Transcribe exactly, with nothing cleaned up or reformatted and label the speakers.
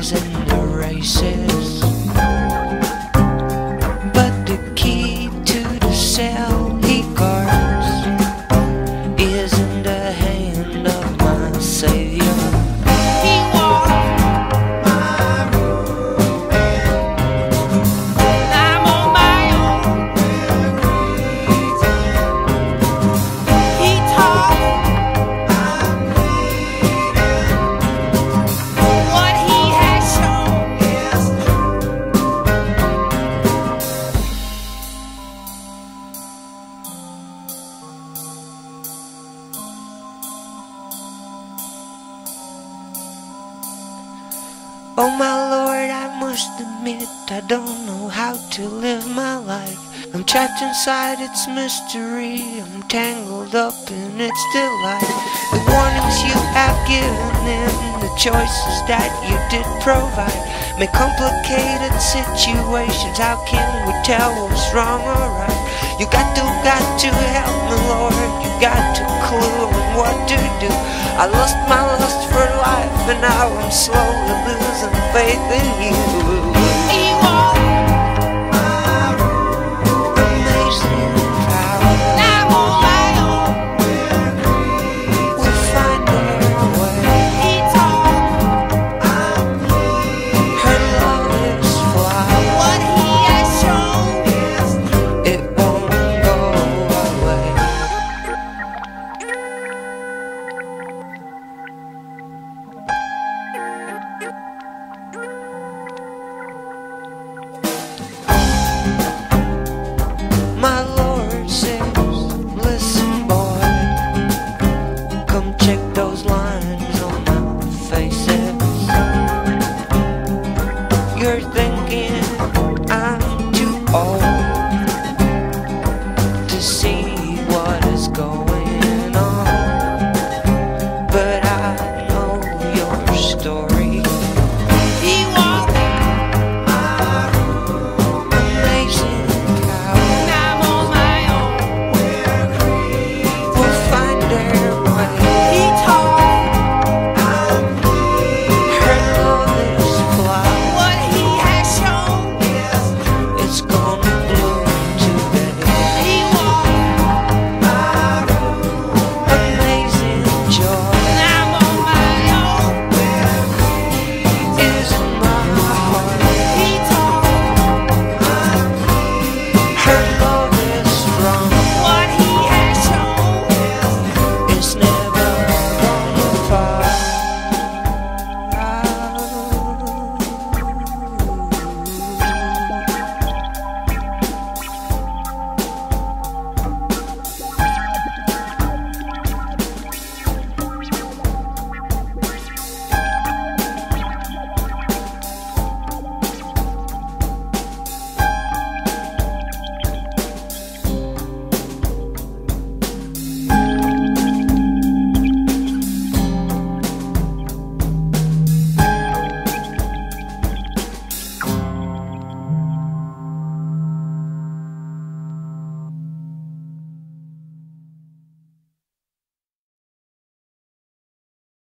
Speaker 1: races and the races. But the key to the cell he guards is in the hand of my Savior. Oh my Lord, I must admit I don't know how to live my life. I'm trapped inside its mystery, I'm tangled up in its delight. The warnings you have given and the choices that you did provide make complicated situations. How can we tell what's wrong or right? You got to, got to help me, Lord. You got to clue on what to do. I lost my lust for life and now I'm slowly losing faith in you. Amazing power. I'm on my own. We'll find our way. Her love is fly. What he has shown, it won't go away. My Lord says, listen boy, come check those lines